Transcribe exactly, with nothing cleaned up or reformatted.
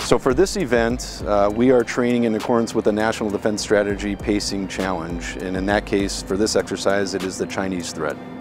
So for this event, uh, we are training in accordance with the National Defense Strategy Pacing Challenge, and in that case, for this exercise, it is the Chinese threat.